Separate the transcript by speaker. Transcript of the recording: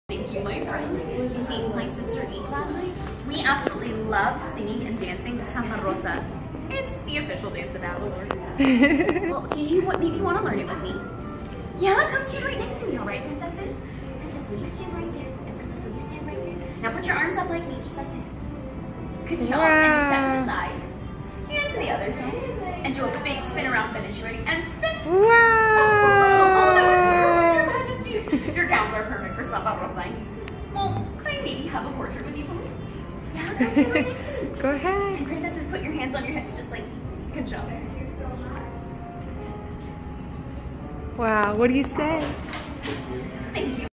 Speaker 1: Thank you, my friend. You see, my sister Isa and I, we absolutely love singing and dancing Samba Rosa. It's the official dance of avalor. Well, maybe want to learn it with me? Yeah, come stand right next to me, all right, princesses? Princess, will you stand right there? And princess, will you stand right there? Now put your arms up like me, just like this. Good job.
Speaker 2: Wow.
Speaker 1: And step to the side. And to the other side. And do a big spin around finish. You ready? And spin.
Speaker 2: Wow.
Speaker 1: Oh, that was perfect, Your Majesty. Your gowns are perfect for Samba Rosa. Well, could I maybe have a portrait with you, please? Yeah, come stand right next to me.
Speaker 2: Go ahead.
Speaker 1: And princesses, put your hands on your hips just like me. Good job.
Speaker 2: Wow, what do you say?
Speaker 1: Thank you.